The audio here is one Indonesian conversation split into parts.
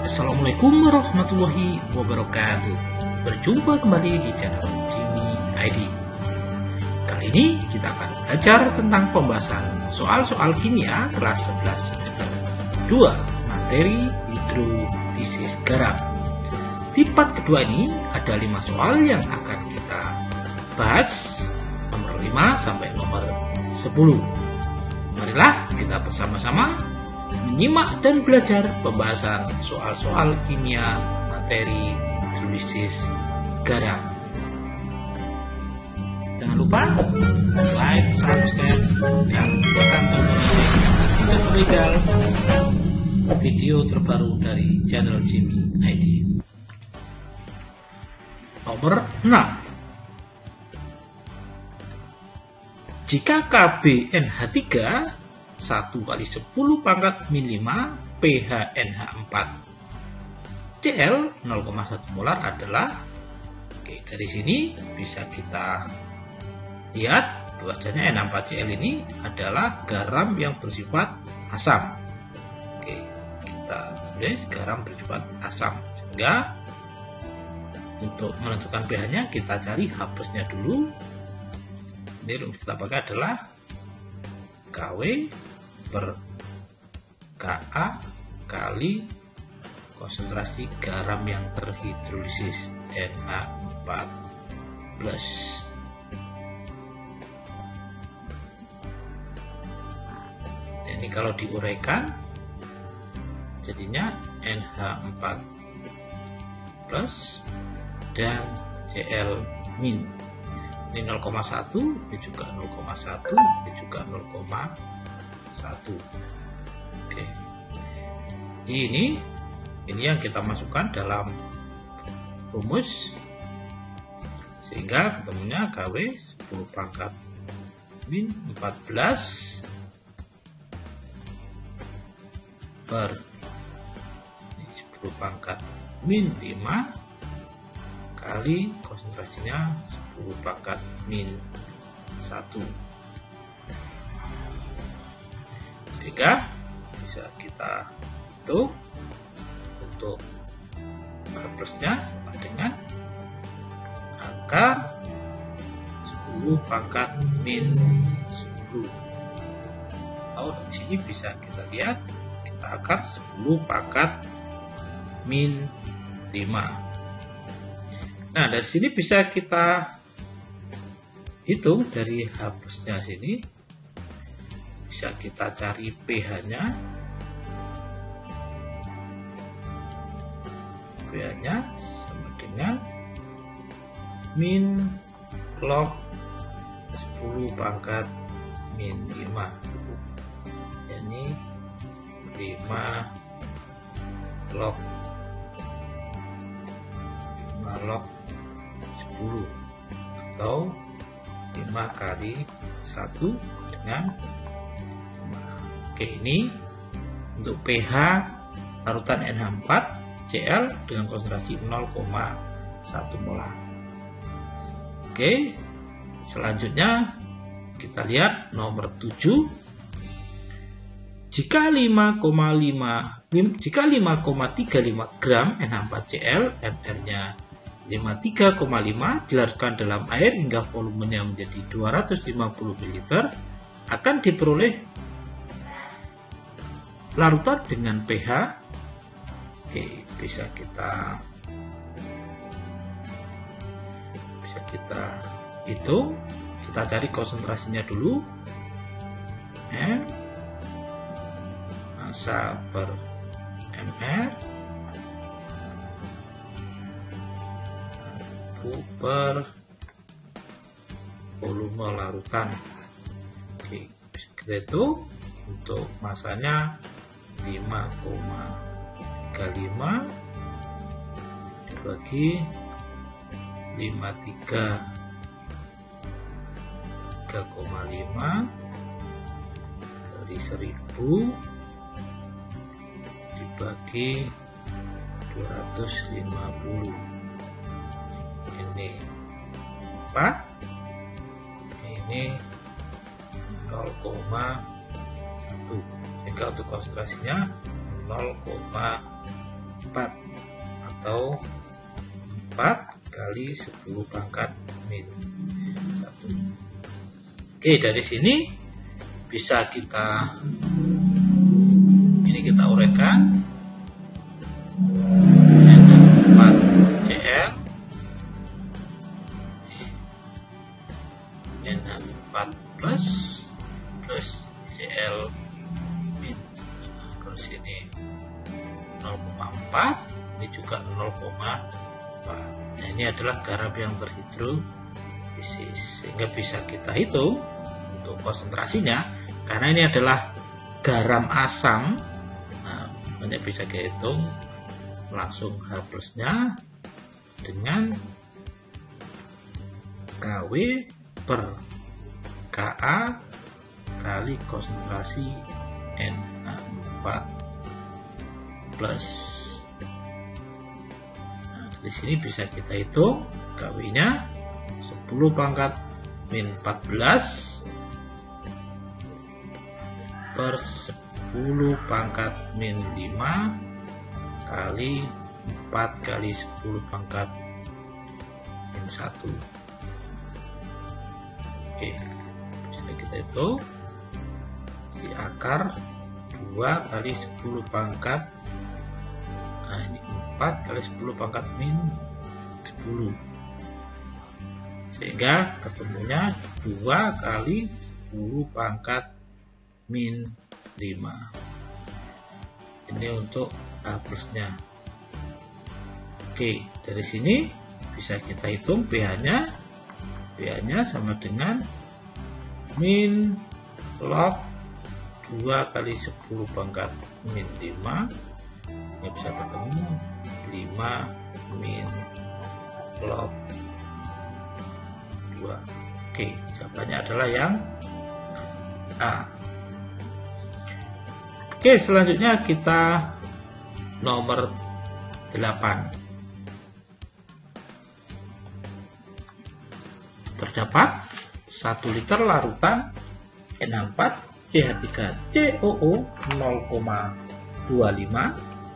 Assalamualaikum warahmatullahi wabarakatuh. Berjumpa kembali di channel Jimmy ID. Kali ini kita akan belajar tentang pembahasan soal-soal kimia kelas 11 semester 2 materi hidrolisis garam. Di part kedua ini ada 5 soal yang akan kita bahas, nomor 5 sampai nomor 10. Marilah kita bersama-sama menyimak dan belajar pembahasan soal-soal kimia materi hidrolisis garam. Jangan lupa like, subscribe, dan tekan tombol tidak legal video terbaru dari channel Jimmy ID. Nomor 6. Jika KBNH3 1 kali 10 pangkat min 5 PHNH4 Cl 0,1 molar adalah, dari sini bisa kita lihat bahwasanya N4Cl ini adalah garam yang bersifat asam. Kita garam bersifat asam, sehingga untuk menentukan pH-nya kita cari H+-nya dulu. Ini rumus kita pakai adalah KW per Ka kali konsentrasi garam yang terhidrolisis NH4+. Ini kalau diuraikan jadinya NH4+ dan Cl min. Ini 0,1, ini juga 0,1, ini juga 0,1. Oke. Ini yang kita masukkan dalam rumus, sehingga ketemunya KW 10 pangkat min 14 per 10 pangkat min 5 kali konsentrasinya 10 pangkat min 1, sehingga bisa kita hitung untuk H+-nya sama dengan angka 10 pangkat min 10. Di sini bisa kita lihat kita akar 10 pangkat min 5. Nah, dari sini bisa kita hitung dari H+-nya sini, bisa kita cari pH-nya. pH-nya sama dengan min log 10 pangkat min 5. Ini 5 log 10 atau 5 kali 1 dengan 5. Ini untuk pH larutan NH4 Cl dengan konsentrasi 0,1 molar. Selanjutnya kita lihat nomor 7. Jika 5,35 gram NH4Cl, MR-nya 53,5 dilarutkan dalam air hingga volumenya menjadi 250 ml, akan diperoleh larutan dengan pH. Bisa kita hitung. Kita cari konsentrasinya dulu. Massa per mr per volume larutan. Itu untuk masanya 5,35 dibagi 3,5 dari 1000 dibagi 250. Ini 4, ini 0,1, sehingga untuk konsentrasinya 0,1 4 atau 4 kali 10 pangkat min 1. Oke, dari sini bisa kita uraikan N4 CL N4 plus CL min. Kalau sini 0,4, ini juga 0,4. Nah, ini adalah garam yang terhidrolisis, sehingga bisa kita hitung untuk konsentrasinya. Karena ini adalah garam asam, nah, hanya bisa kita hitung langsung H plusnya dengan KW per Ka kali konsentrasi NH4 plus. Nah, di sini bisa kita hitung KW-nya 10 pangkat min 14 per 10 pangkat min 5 kali 4 kali 10 pangkat min 1. Oke, bisa kita hitung di akar 2 kali 10 pangkat, nah ini 4 kali 10 pangkat min 10, sehingga ketemunya 2 kali 10 pangkat min 5. Ini untuk H plusnya. Oke, dari sini bisa kita hitung pH-nya. pH-nya sama dengan min log 2 kali 10 pangkat min 5. Ini bisa ketemu 5 min log 2. Oke, jawabannya adalah yang A. Oke, selanjutnya kita nomor 8. Terdapat 1 liter larutan NH4 CH3COO 0,25.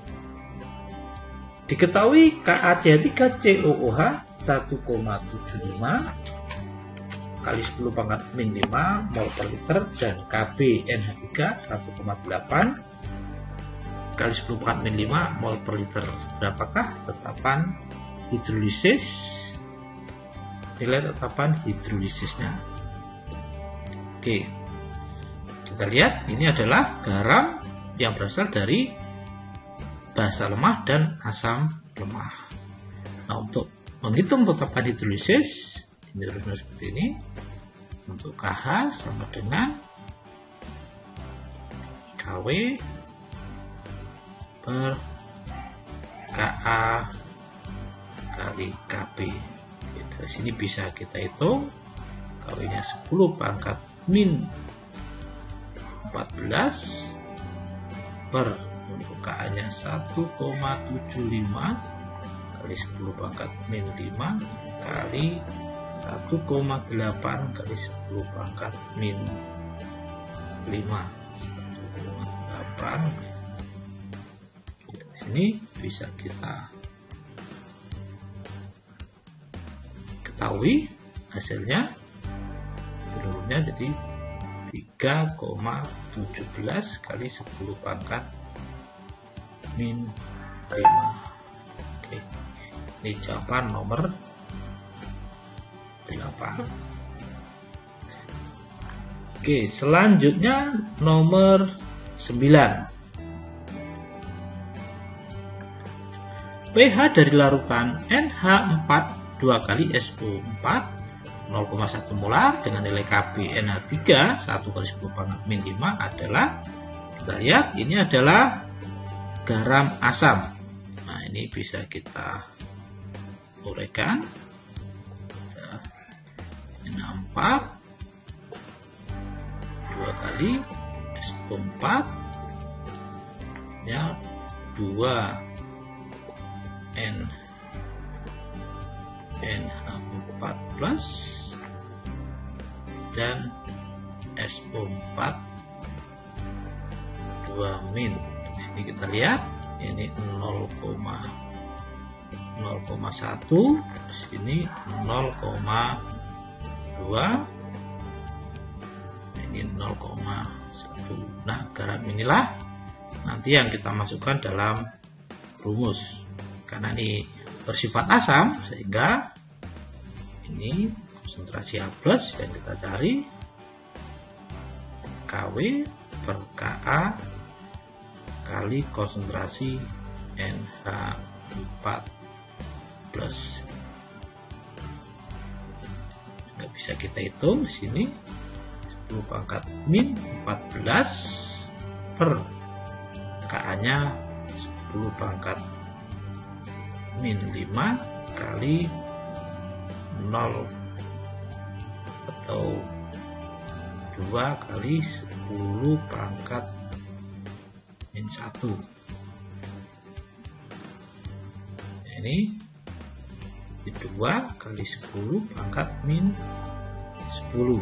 Diketahui KaCH3COOH 1,75 kali 10 pangkat min 5 mol per liter, dan KbNH3 1,8 kali 10 pangkat min 5 mol per liter. Berapakah tetapan hidrolisis? Nilai tetapan hidrolisisnya. Oke, kita lihat ini adalah garam yang berasal dari basa lemah dan asam lemah. Nah, untuk menghitung tetapan hidrolisis, ini rumusnya seperti ini. Untuk KH sama dengan KW per Ka kali Kb. Dari sini bisa kita hitung KW-nya 10 pangkat min 14 per, untuk Ka-nya 1,75 kali 10 pangkat min 5 kali 1,8 kali 10 pangkat min 5. 1,8. Di sini bisa kita ketahui hasilnya seluruhnya jadi 3,17 kali 10 pangkat min 5. Oke, ini jawaban nomor 8. Oke, selanjutnya nomor 9. pH dari larutan NH4 2 kali SO4 0,1 molar dengan nilai KbNH3 1 kali 10 pangkat min 5 adalah, kita lihat ini adalah garam asam. Nah, ini bisa kita uraikan. NH4 2 kali SO4 ya 2 NH4 plus dan SO4 2 min. Di sini kita lihat ini 0,1, di sini 0,2, ini 0,1. Nah, garam inilah nanti yang kita masukkan dalam rumus. Karena ini bersifat asam, sehingga ini konsentrasi H+ yang kita cari Kw per Ka kali konsentrasi NH4+. Nggak bisa kita hitung di sini. 10 pangkat min 14 per Ka-nya 10 pangkat min 5 kali 0 atau 2 kali 10 pangkat min 1. Ini 2 kali 10 pangkat min 10.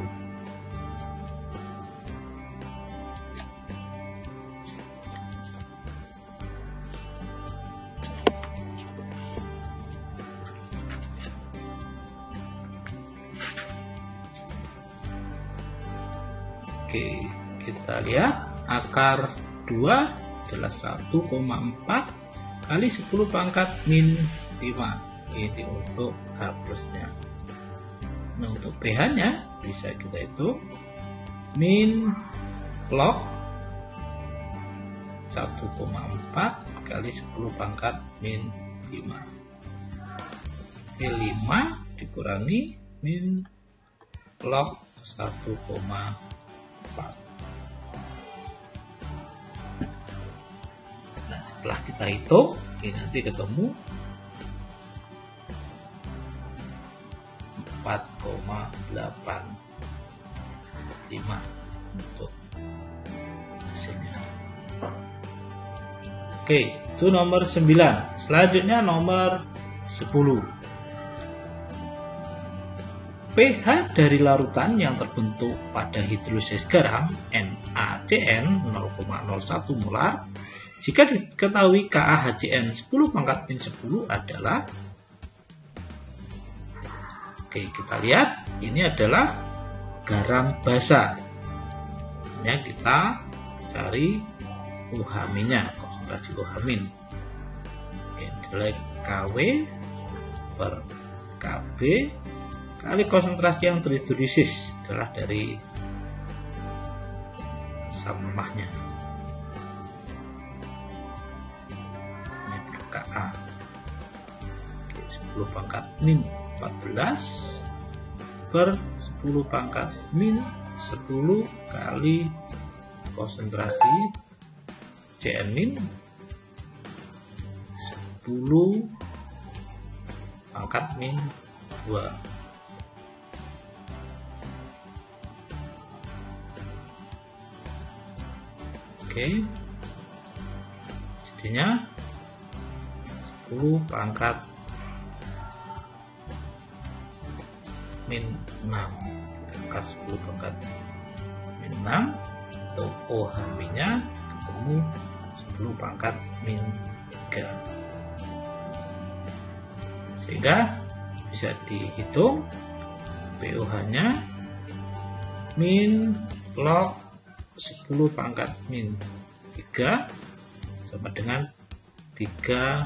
Oke, kita lihat akar 2 adalah 1,4 kali 10 pangkat min 5. Ini untuk H+-nya. Nah, untuk pH-nya bisa kita hitung min log 1,4 kali 10 pangkat min 5. Oke, 5 dikurangi min log 1,4. Nah, setelah kita hitung, ini nanti ketemu 4,85 untuk hasilnya. Oke, itu nomor 9. Selanjutnya nomor 10. pH dari larutan yang terbentuk pada hidrolisis garam NaCN 0,01 molar jika diketahui KaHCN 10 pangkat min 10 adalah, oke, kita lihat ini adalah garam basa. Ini kita cari UH-nya, konsentrasi UH-. Ini adalah Kw per Kb kali konsentrasi yang terhidrolisis adalah dari asam lemahnya. Ini Ka. 10 pangkat min 14 per 10 pangkat min 10 kali konsentrasi Cn min 10 pangkat min 2. Oke, jadinya 10 pangkat min 6, akar 10 pangkat min 6 atau OH-nya ketemu 10 pangkat min 3, sehingga bisa dihitung pOH-nya min log 10 pangkat min 3 sama dengan 3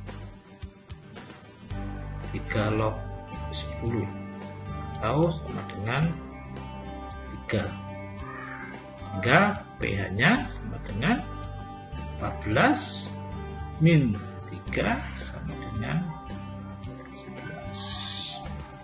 log 10 atau sama dengan 3, sehingga pH-nya sama dengan 14 min 3 sama dengan 11.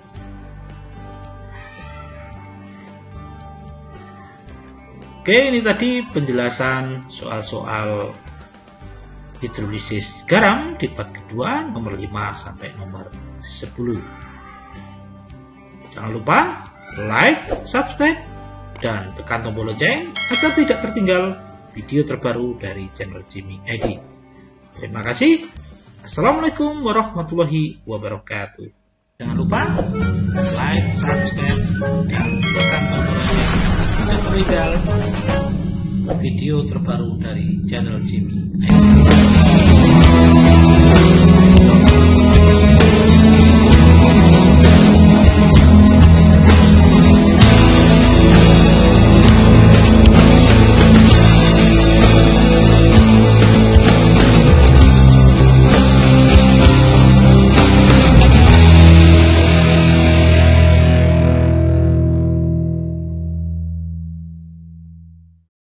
Oke, ini tadi penjelasan soal-soal hidrolisis garam di part kedua nomor 5 sampai nomor 10. Jangan lupa like, subscribe, dan tekan tombol lonceng agar tidak tertinggal video terbaru dari channel Jimmy ID. Terima kasih. Assalamualaikum warahmatullahi wabarakatuh. Jangan lupa like, subscribe, dan tekan tombol lonceng agar tertinggal video terbaru dari channel Jimmy ID.